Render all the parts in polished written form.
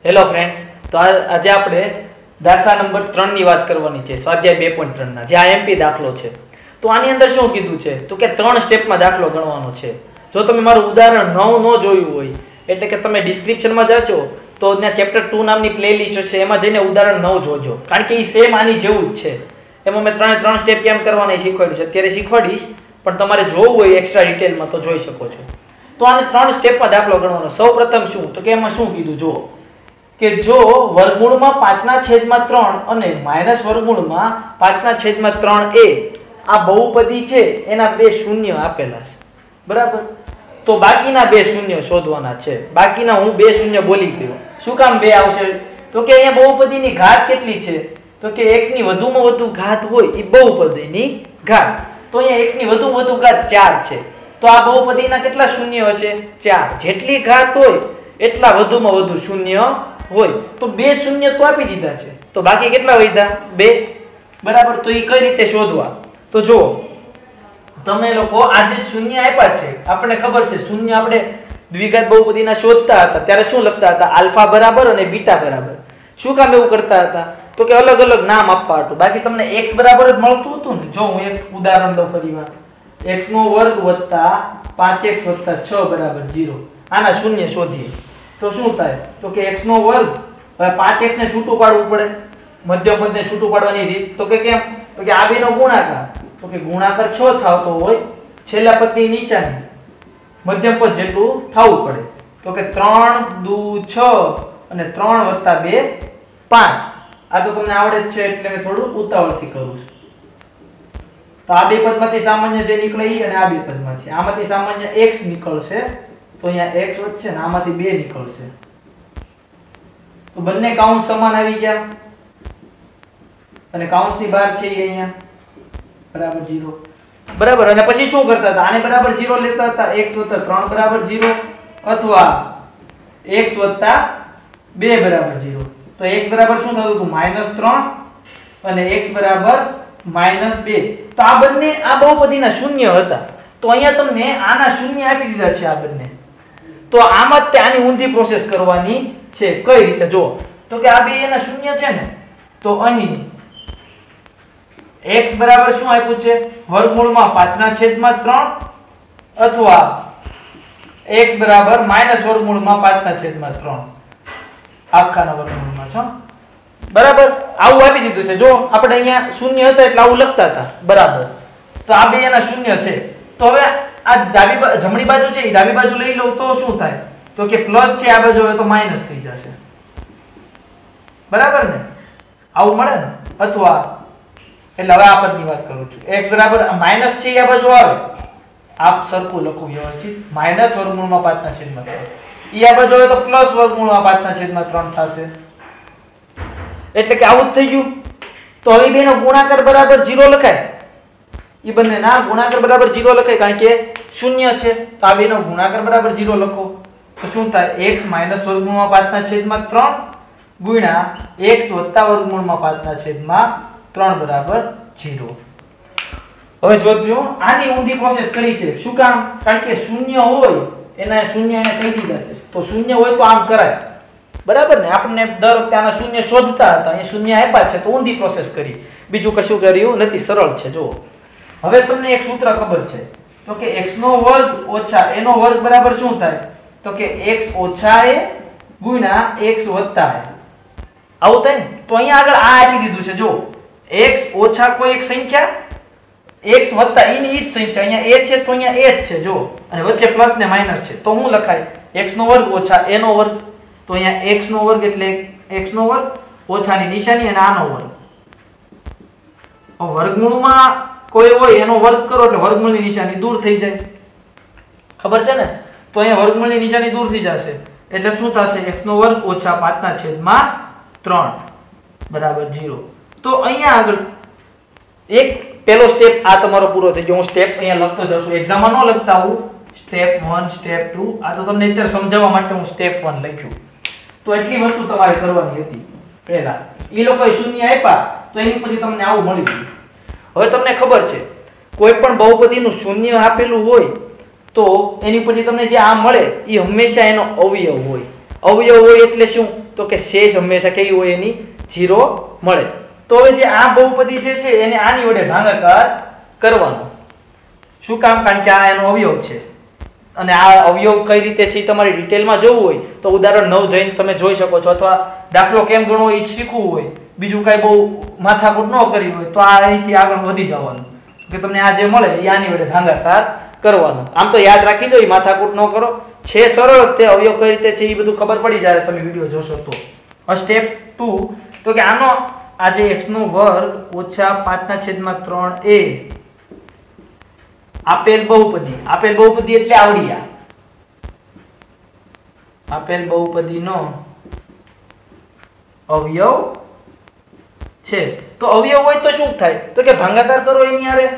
Hello friends, તો આજે આપણે દાખલા નંબર 3 ની વાત કરવાની છે, સ્વાધ્યાય 2.3 ના, જે આઈએમપી દાખલો છે. તો આની અંદર શું કીધું છે તો કે 3 સ્ટેપમાં દાખલો ગણવાનો છે. જો તમે મારું ઉદાહરણ 9 ન જોયું હોય, એટલે કે તમે ડિસ્ક્રિપ્શનમાં જાશો તો ત્યાં ચેપ્ટર 2 નામની પ્લેલિસ્ટ હશે, એમાં જઈને ઉદાહરણ 9 જોજો, કારણ કે એ સેમ આની જેવું જ છે. એમાં મેં ત્રણ સ્ટેપ કેમ કરવાના શીખવાડ્યું છે, અત્યારે શીખવાડીશ, પણ તમારે જોવું હોય એક્સ્ટ્રા ડિટેલમાં તો જોઈ શકો છો. તો આને 3 સ્ટેપમાં દાખલો ગણવાનો. સૌપ્રથમ શું તો કે એમાં શું કીધું જો કે જો વર્ગમૂળમાં 5/3 અને માઈનસ વર્ગમૂળમાં 5/3 એ આ બહુપદી છે એના બે શૂન્ય આપેલા છે, બરાબર. તો બાકીના બે શૂન્ય શોધવાના છે. બાકીના હું બે શૂન્ય બોલી ગયો. શું કામ બે આવશે તો કે અહીંયા બહુપદીની ઘાત કેટલી છે તો કે x ની વધુમાં વધુ ઘાત હોય એ બહુપદીની ઘાત. તો અહીંયા x ની વધુમાં વધુ ઘાત 4 છે. તો આ બહુપદીના કેટલા શૂન્ય હશે? 4. જેટલી ઘાત હોય એટલા વધુમાં વધુ શૂન્ય હોય. તો બે શૂન્ય તો આપી દીધા છે, તો બાકી કેટલા વધ્યા? 2, બરાબર. તો એ કઈ રીતે શોધવા? તો જો તમે લોકો આજે શૂન્ય આપ્યા છે, આપણને ખબર છે શૂન્ય આપણે દ્વિઘાત બહુપદીના શોધતા હતા ત્યારે શું લખતા હતા? આલ્ફા બરાબર અને બીટા બરાબર. શું કામ એવું કરતા હતા તો કે અલગ અલગ નામ આપવા હતું. બાકી તમને x બરાબર જ મળતું હતું ને. જો હું એક ઉદાહરણ દઉં ફરીવાર, x² + 5x + 6 = 0. આના શૂન્ય શોધીએ તો શું થાય તો કે x², હવે 5x ને છૂટું પાડવું પડે, મધ્યમ પદને છૂટું પાડવાની રીત તો કે કેમ તો કે આ બેનો ગુણાકાર, તો કે ગુણાકાર 6 થતો હોય, છેલ્લા પદની નિશાની મધ્યમ પદ જેટલું થવું પડે. તો કે 3 દુ 6 અને 3 + 2 5. આ તો તમને આવડે જ છે એટલે મેં થોડું ઉતાવળથી કરું છું. તો આ બે પદમાંથી સામાન્ય જે નીકળે ઈ, અને આ બે પદમાંથી આમાંથી સામાન્ય x નીકળશે, તો અહીંયા x વધશે ને આમાંથી 2 નીકળશે. તો બંને કાઉન્સ સમાન આવી ગયા અને કાઉન્સની બહાર છે અહીંયા બરાબર 0, બરાબર. અને પછી શું કરતા હતા? આને બરાબર 0 લેતા હતા, x + 3 બરાબર 0 અથવા x + 2 બરાબર 0. તો x બરાબર શું થતું હતું? -3 અને x બરાબર -2. તો આ બંને આ બહુપદીના શૂન્ય હતા. તો અહીંયા તમને આના શૂન્ય આપી દીધા છે આ બંને. તો આમાં જ આની ઊંધી પ્રોસેસ કરવાની છે. કઈ રીતે? જો તો કે આ બે એના શૂન્ય છે ને, તો અહીં x બરાબર શું આપ્યું છે? વર્ગમૂળમાં 5/3 અથવા x બરાબર -વર્ગમૂળમાં 5/3 આખાના વર્ગમૂળમાં છે, બરાબર. આવું આપી દીધું છે. જો આપણે અહીંયા શૂન્ય હતા એટલે આવું લખતા હતા, બરાબર. તો આ બે એના શૂન્ય છે. તો હવે આ જમણી બાજુ છે એ ડાબી બાજુ લઈ લઉં તો શું થાય તો કે પ્લસ છે, આ બાજુ હવે તો માઈનસ થઈ જશે, બરાબર ને. આવું મળે ને. અથવા એટલે હવે આ પદની વાત કરું છું, x બરાબર માઈનસ છે આ બાજુ આવે, આપ સરખું લખું વ્યવસ્થિત, -વર્ગમૂળમાં 5/3 ઈ આ બાજુ આવે તો +વર્ગમૂળમાં 5/3 થશે. એટલે કે આવું જ થઈ ગયું. તો હવે બેનો ગુણાકાર બરાબર 0 લખાય, ઈ બંને ના ગુણાકાર બરાબર 0 લખાય, કારણ કે શૂન્ય છે. તો આ બેનો ગુણાકાર બરાબર 0 લખો તો શું થાય? x -વર્ગમૂળમાં 5/3 ગુણ્યા x + વર્ગમૂળમાં 5/3 બરાબર 0. હવે જોજો આની ઊંધી પ્રોસેસ કરી છે. શું કામ? કારણ કે શૂન્ય હોય એના શૂન્ય એને કહી દીધા છે. તો શૂન્ય હોય તો આમ કરાય, બરાબર ને. આપણને દર વખતે આના શૂન્ય શોધતા હતા, અહીંયા શૂન્ય આપ્યા છે તો ઊંધી પ્રોસેસ કરી, બીજું કશું કર્યું નથી. સરળ છે. જો હવે તમને એક સૂત્ર ખબર છે તો કે x² - a² બરાબર શું થાય તો કે x - a ગુણ્યા x + a. આવું થાય ને. તો અહીંયા આગળ આ આપી દીધું છે. જો x - કોઈ એક સંખ્યા, x + e ની ઈ જ સંખ્યા, અહીંયા a છે તો અહીંયા a જ છે. જો અને વચ્ચે પ્લસ ને માઈનસ છે તો શું લખાય? x² - a². તો અહીંયા x² એટલે x² ઓછાની નિશાની અને આનો વર્ગ. વર્ગમૂળમાં કોઈ હોય એનો વર્ગ કરો એટલે વર્ગમૂળની નિશાની દૂર થઈ જાય, ખબર છે ને. તો અહીંયા વર્ગમૂળની નિશાની દૂર થઈ જશે એટલે શું થશે? x² - 5/3 બરાબર 0. તો અહીંયા આગળ એક પહેલો સ્ટેપ આ તમારો પૂરો થઈ ગયો. હું સ્ટેપ અહીંયા લખતો જાઉં છું, એક્ઝામમાં ન લખતા હું સ્ટેપ 1 સ્ટેપ 2. આ તો તમને અત્યારે સમજાવવા માટે હું સ્ટેપ 1 લખ્યું. તો એટલી વસ્તુ તમારે કરવાની હતી. પહેલા એ લોકોએ શૂન્ય આપ્યા તો એની પછી તમને આવું મળી ગયું. હવે તમને ખબર છે કોઈ પણ બહુપદીનું શૂન્ય આપેલું હોય તો એની પછી તમને જે આ મળે એ હંમેશા એનો અવયવ હોય. અવયવ હોય એટલે શું તો કે શેષ હંમેશા કેવી હોય એની 0 મળે. તો હવે જે આ બહુપદી જે છે એને આની વડે ભાગાકાર કરવાનો. શું કામ? કારણ કે આ એનો અવયવ છે અને આ અવયવ કઈ રીતે છે તમારી ડિટેલમાં જોવું હોય તો ઉદાહરણ 9 જઈને તમે જોઈ શકો છો, અથવા દાખલો કેમ ગણવો એ શીખવું હોય, બીજું કઈ બહુ માથાકૂટ ન કરી હોય તો આ અહીંથી આગળ વધી જવાનું કે તમને આ જે મળે એ આની વડે ભાગાકાર કરવાનો. આમ તો યાદ રાખી દો, માથાકૂટ ન કરો, છે સરળ, તે અવયવ કઈ રીતે છે એ બધું ખબર પડી જાય તમે વિડીયો જોશો તો. સ્ટેપ 2 તો કે આનો આ જે x નો વર્ગ ઓછા 5/3a આપેલ બહુપદી એટલે આવડી આપેલ બહુપદીનો અવયવ છે. તો અવયવ હોય તો શું થાય? તો કે ભાગાકાર કરો એની હારે.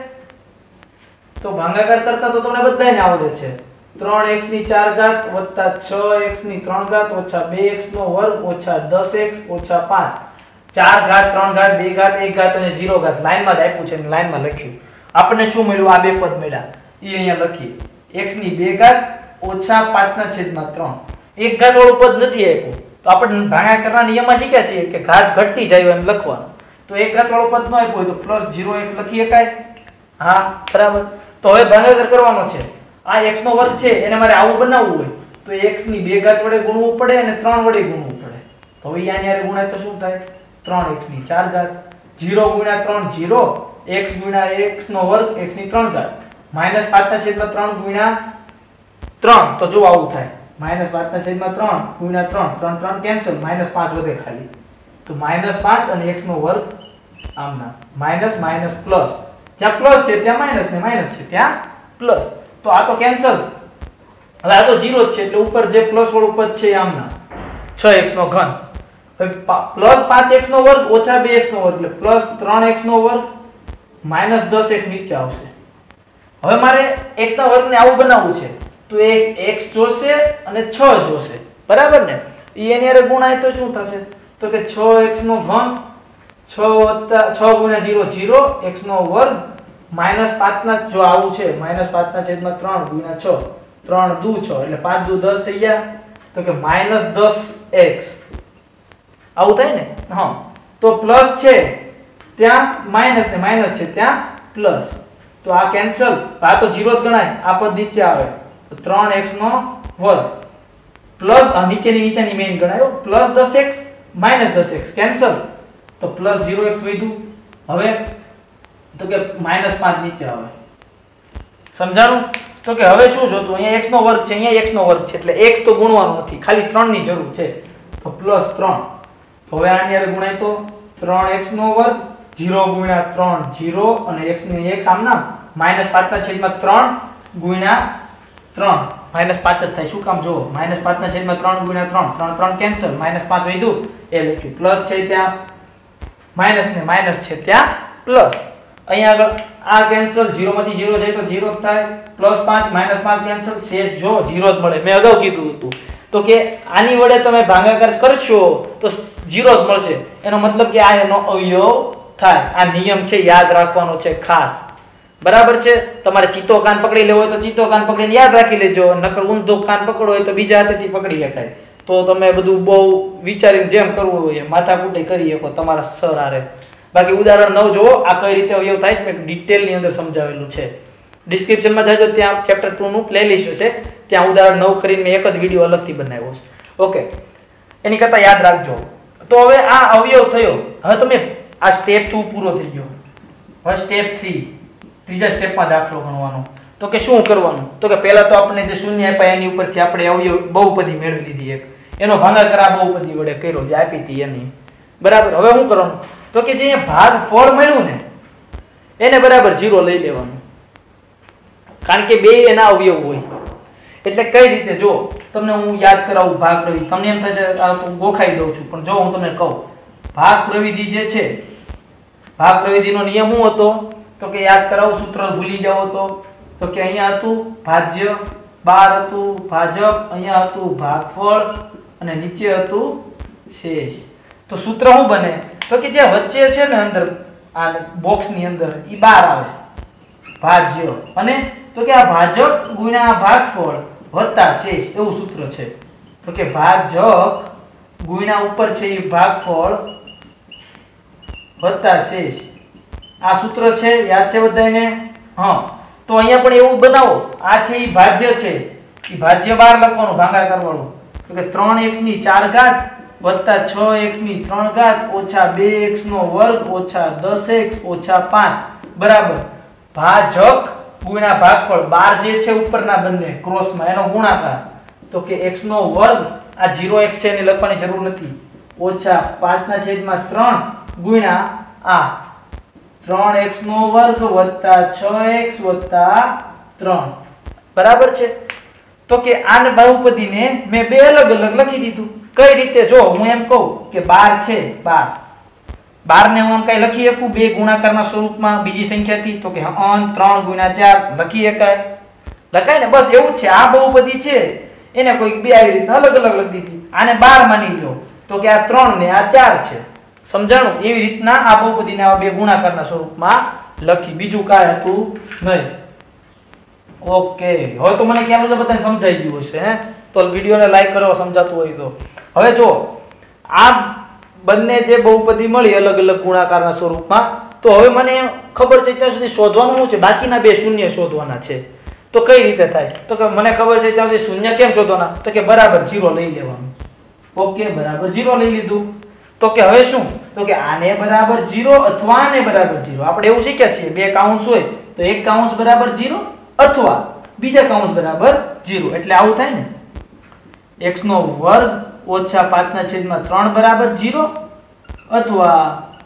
તો ભાગાકાર કરતા તો તમને બધાને આવડે છે. 3x ની 4 ઘાત વત્તા 6x ની 3 ઘાત ઓછા 2x નો વર્ગ ઓછા 10x ઓછા 5. 4 ઘાત 3 ઘાત 2 ઘાત 1 ઘાત અને 0 ઘાત લાઈનમાં જ આપ્યું છે અને લાઈનમાં લખ્યું. આપણને શું મળ્યું? આ બે પદ મળ્યા એ અહીંયા લખીએ. x ની 2 ઘાત ઓછા 5/3. 1 ઘાત વાળું પદ નથી આપ્યું તો આપણે ભાગાકારના નિયમમાં શીખ્યા છીએ કે ઘાત ઘટતી જાય એમ લખવાનું. તો 1 ઘાત વાળું પદ ન આપ્યું હોય તો +0x લખી શકાય. હા બરાબર. તો હવે ભાગાકાર કરવાનો છે. આ x નો વર્ગ છે એને મારે આવું બનાવવું હોય તો x ની 2 ઘાત વડે ગુણવું પડે અને 3 વડે ગુણવું પડે. તો હવે આની હારે ગુણાય તો શું થાય? 3x ની 4 ઘાત. 0 ગુણ્યા 3 0, x ગુણ્યા x નો વર્ગ x ની 3 ઘાત -5/3 ગુણ્યા 3. તો જો આવું થાય -5/3 ગુણ્યા 3 3 3 કેન્સલ, -5 વધે ખાલી. તો -5 અને x નો વર્ગ આમના માઈનસ માઈનસ પ્લસ. જ્યાં પ્લસ છે ત્યાં માઈનસ ને માઈનસ છે ત્યાં પ્લસ. તો આ તો કેન્સલ. હવે આ તો 0 જ છે એટલે ઉપર જે પ્લસ વાળું પદ છે આમના 6x નો ઘન. હવે +5x નો વર્ગ ઓછા 2x નો વર્ગ એટલે +3x નો વર્ગ -10x નીચે આવશે. હવે મારે x ના વર્ગને આવું બનાવવું છે તો એક x જોશે અને 6 જોશે, બરાબર ને? એની હારે ગુણાય તો શું થશે? તો કે 6x નો ઘન 6 ગુણ્યા 0 0 x નો વર્ગ -5 ના, જો આવું છે -5/3 ગુણ્યા 6 3 દુ 6 એટલે 5 દુ 10 થઈ ગયા. તો કે -10x આવું થાય ને. હા, તો પ્લસ છે ત્યાં માઈનસ ને માઈનસ છે ત્યાં પ્લસ. તો આ કેન્સલ, આ તો 0 જ ગણાય. આ પદ નીચે આવે તો 3x નો વર્ગ પ્લસ આ નીચેની નિશાની મેઈન ગણાય +10x -10x કેન્સલ. તો +0x વધ્યું. હવે તો કે -5 નીચે આવે. સમજાણું? તો કે હવે શું જોતું? અહીંયા x નો વર્ગ છે, અહીંયા x નો વર્ગ છે એટલે x તો ગુણવાનો નથી, ખાલી 3 ની જરૂર છે. તો +3. હવે આની હારે ગુણાય તો 3x નો વર્ગ 0 ગુણ્યા 3 0 અને x ને x આમના -5/3 ગુણ્યા 3 -5 જ થાય. શું કામ? જો -5/3 ગુણ્યા 3 3 3 કેન્સલ, -5 વધ્યું એ લખ્યું. પ્લસ છે ત્યાં માઈનસ ને માઈનસ છે ત્યાં પ્લસ. અહીંયા આગળ આ કેન્સલ, 0 માંથી 0 જાય તો 0 જ થાય. +5 -5 કેન્સલ, શેષ જો 0 જ મળે. મેં અગાઉ કીધું હતું તો કે આની વડે તમે ભાગાકાર કરશો તો 0 જ મળશે. એનો મતલબ કે આ એનો અવયવ થાય. આ નિયમ છે, યાદ રાખવાનો છે ખાસ, બરાબર છે? તમારે ચીતો કાન પકડી લેવો હોય તો ચીતો કાન પકડીને યાદ રાખી લેજો, નકર ઊંધો કાન પકડો હોય તો બીજા હાથેથી પકડી શકાય. તો તમે બધું બહુ વિચારીને જેમ કરવું હોય માથાકૂટી કરી શકો તમારા સર હારે. બાકી ઉદાહરણ 9 જોવો આ કઈ રીતે અવયવ થાય છે, મેં ડિટેલ ની અંદર સમજાવેલું છે. ડિસ્ક્રિપ્શનમાં જજો, ત્યાં ચેપ્ટર 2 નું પ્લેલિસ્ટ છે, ત્યાં ઉદાહરણ 9 કરીને મેં એક જ વિડિયો અલગથી બનાવ્યો છે. ઓકે, એની કરતા યાદ રાખજો. તો હવે આ અવયવ થયો. હવે તમે આ સ્ટેપ 2 પૂરો થઈ ગયો. હવે સ્ટેપ 3, ત્રીજા સ્ટેપમાં દાખલો ગણવાનો. તો કે શું કરવાનું? તો કે પહેલા તો આપણે જે શૂન્ય આપ્યા એની ઉપરથી આપણે અવયવ બહુપદી મેળવી લીધી એક, એનો ભાગાકાર આ બહુપદી વડે કર્યો જે આપી હતી એની, બરાબર? હવે શું કરવાનું? તો કે જે ભાગ ફળ મળ્યું ને એને બરાબર 0 લઈ લેવાનું, કારણ કે બે એના અવયવ હોય. એટલે કઈ રીતે? જો તમને હું યાદ કરાવું ભાગ પ્રવિધિ, તમને એમ થશે આ હું ગોખાઈ દઉં છું, પણ જો હું તમને કહું ભાગ પ્રવિધિ જે છે, ભાગ પ્રવિધિનો નિયમ શું હતો? તો કે યાદ કરાવું, સૂત્ર ભૂલી જાઓ તો કે અહીંયા હતું ભાજ્ય, 12 હતું ભાજક, અહીંયા હતું ભાગફળ અને નીચે હતું શેષ. તો સૂત્ર શું બને? તો કે જે વચ્ચે છે ને અંદર આ બોક્સ ની અંદર ઈ 12 આવે ભાજ્ય, અને તો કે આ ભાજક ગુણ્યા ભાગફળ વત્તા શેષ એવું સૂત્ર છે. તો કે ભાજક ગુણ્યા ઉપર છે એ ભાગફળ વત્તા શેષ. આ સૂત્ર છે, યાદ છે બધાને? હા. તો અહીંયા પણ એવું બનાવો, આ છે એ ભાજ્ય છે, એ ભાજ્ય બહાર લખવાનું ભાગાકાર વાળું. તો કે 3x ની 4 ઘાત વત્તા 6x ની 3 ઘાત ઓછા 2x નો વર્ગ ઓછા 10x ઓછા 5 બરાબર ભાજક ગુણ્યા ભાગફળ. 12 જે છે ઉપરના બંને ક્રોસમાં એનો ગુણાકાર. તો કે x નો વર્ગ, આ 0x છે એને લખવાની જરૂર નથી, ઓછા 5/3 ગુણ્યા આ 3x નો વર્ગ વત્તા 6x વત્તા 3 બરાબર છે. તો કે આને બહુપદીને મેં બે અલગ અલગ લખી દીધું. કઈ રીતે? જો હું એમ કહું કે 12 છે, 12 ને હું આમ કઈ લખી શકું બે ગુણાકારના સ્વરૂપમાં બીજી સંખ્યાથી? તો કે 3 ગુણ્યા 4 લખી શકાય? લખાય ને? બસ એવું જ છે. આ બહુપદી છે એને કોઈક બે આવી રીતના અલગ અલગ લખી દીધી. આને 12 માની લો તો કે આ 3 ને આ 4 છે. સમજાણું? એવી રીતના આ બહુપદીને આ બે ગુણાકારના સ્વરૂપમાં લખી, બીજું કાંઈ હતું નહીં. ઓકે, હવે તો મને ખ્યાલ બધાને સમજાઈ ગયું હશે. તો વિડીયોને લાઈક કરો સમજાતું હોય તો. હવે જો આ બંને જે બહુપદી મળી અલગ અલગ ગુણાકારના સ્વરૂપમાં, તો હવે મને ખબર છે ત્યાં સુધી શોધવાનું શું છે? બાકીના બે શૂન્ય શોધવાના છે. તો કઈ રીતે થાય? તો કે મને ખબર છે ત્યાં સુધી શૂન્ય કેમ શોધવાના? તો કે બરાબર 0 લઈ લેવાનું. ઓકે, બરાબર 0 લઈ લીધું. તો કે હવે શું? તો કે આને બરાબર 0 અથવા આને બરાબર 0. આપણે એવું શીખ્યા છીએ બે કાઉન્સ હોય તો એક કાઉન્સ બરાબર 0 અથવા બીજા કાઉન્સ બરાબર 0. એટલે આવું થાય ને, x નો વર્ગ ઓછા 5/3 બરાબર 0 અથવા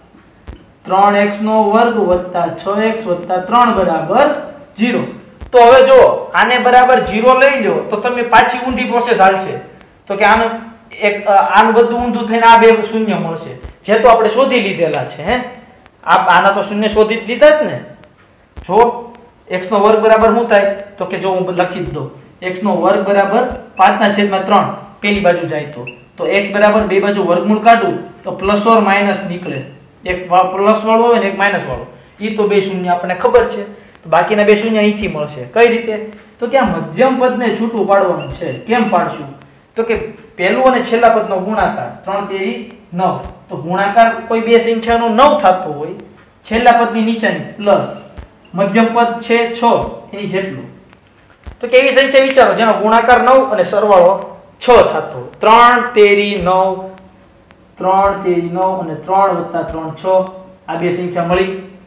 3x નો વર્ગ વત્તા 6x વત્તા 3 બરાબર 0. તો હવે જો આને બરાબર 0 લઈ લો તો તમે પાછી ઊંધી પ્રોસેસ હાલશે. તો કે આનું બધું ઊંધું થઈને આ બે શૂન્ય મળશે, જે તો આપણે શોધી લીધેલા છે. આના તો શૂન્ય શોધી જ લીધા જ ને. જો x નો વર્ગ બરાબર શું થાય? તો કે જો હું લખી જ દઉં, x નો વર્ગ બરાબર 5/3 પેલી બાજુ જાય તો x બરાબર બે બાજુ વર્ગમૂળ કાઢું તો પ્લસ ઓર માઇનસ નીકળે. એક પ્લસ વાળો હોય ને એક માઇનસ વાળો. એ તો બે શૂન્ય આપણને ખબર છે. તો બાકીના બે શૂન્ય અહીંથી મળશે. કઈ રીતે? તો કે આ મધ્યમ પદને છૂટું પાડવાનું છે. કેમ પાડશું? તો કે પહેલું અને છેલ્લા પદનો ગુણાકાર 3 તેરી 9. તો ગુણાકાર કોઈ બે સંખ્યાનો 9 થતો હોય, છેલ્લા પદની નિશાની પ્લસ, મધ્યમ પદ છે 6 એની જેટલું. તો કેવી સંખ્યા વિચારો જેનો ગુણાકાર 9 અને સરવાળો 6 થતો? 3 તેરી 9, 3 તેરી 9 અને 3 વત્તા 3 6. આ બે સંખ્યા મળી.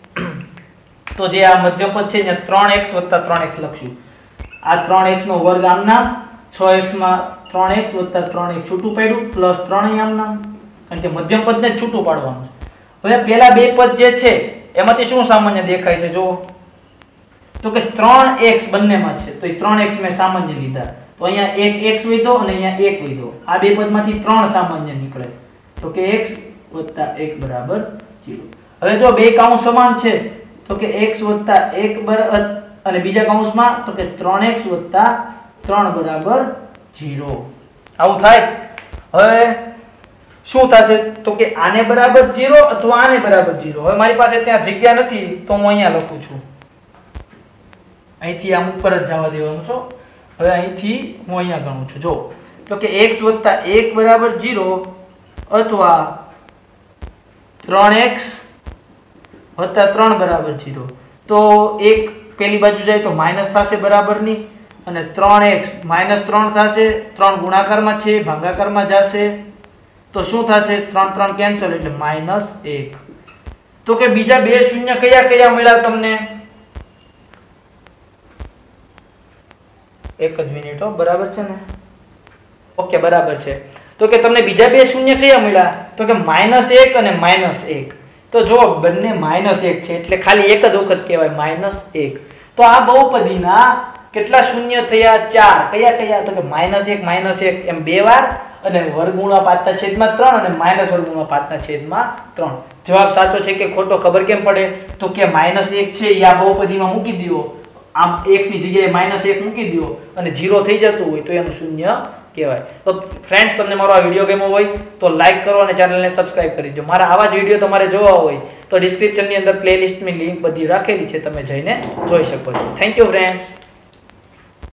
તો જે આ મધ્યમ પદ છે ને 3x વત્તા 3x લખશું. આ 3x નો વર્ગ આમના, 6x માં 3x વત્તા 3x છૂટું પાડ્યું, પ્લસ 3 આમના, કારણ કે મધ્યમ પદને જ છૂટું પાડવાનું. હવે પેલા બે પદ જે છે એમાંથી શું સામાન્ય દેખાય છે? જો તો કે 3x બંનેમાં છે તો એ 3x મેં સામાન્ય લીધા. તો અહીંયા એક x વધ્યો અને અહીંયા 1 વધ્યો. આ બે પદમાંથી 3 સામાન્ય નીકળે તો કે x વત્તા 1 બરાબર 0. હવે જો બે કાઉન્સ સમાન છે તો કે x વત્તા 1 બરાબર અને બીજા કાઉન્સમાં તો કે 3x વત્તા 3 બરાબર 0. આવું થાય. હવે શું થશે? તો કે આને બરાબર 0 અથવા આને બરાબર 0. હવે મારી પાસે ત્યાં જગ્યા નથી તો હું અહીંયા લખું છું. અહીંથી આમ ઉપર જ જવા દેવાનું છો. હવે અહીંથી હું અહીંયા ગણું છું. જો તો કે x વત્તા 1 બરાબર 0 અથવા 3x વત્તા 3 બરાબર 0. તો 1 પેલી બાજુ જાય તો માઇનસ થશે બરાબરની, અને 3x -3 થશે. 3 ગુણાકારમાં છે, ભાગાકારમાં જશે તો શું થશે? 3 3 કેન્સલ એટલે -1. તો કે બીજા બે શૂન્ય કયા કયા મળ્યા તમને? એક જ મિનિટ હો, બરાબર છે ને? ઓકે, બરાબર છે. તો કે તમને બીજા બે શૂન્ય કયા મળ્યા? તો કે -1 અને -1. તો જો બંને -1 છે એટલે ખાલી એક જ વખત કહેવાય -1. તો આ બહુપદીના કેટલા શૂન્ય થયા? 4. કયા કયા? તો કે -1 -1 એમ બે વાર, અને વર્ગમૂળમાં 5/3 અને માઇનસ વર્ગમૂળમાં 5/3. જવાબ સાચો છે કે ખોટો ખબર કેમ પડે? તો કે -1 છે એ આ બહુપદીમાં મૂકી દો, આમ x ની જગ્યાએ -1 મૂકી દો અને 0 થઈ જતું હોય તો એનું શૂન્ય કહેવાય. તો ફ્રેન્ડ્સ, તમને મારો આ વિડીયો ગમ્યો હોય તો લાઈક કરો અને ચેનલને સબસ્ક્રાઇબ કરી દો. મારા આવા જ વિડીયો તમારે જોવા હોય તો ડિસ્ક્રિપ્શનની અંદર પ્લેલિસ્ટની લિંક બધી રાખેલી છે, તમે જઈને જોઈ શકો છો. Thank you friends.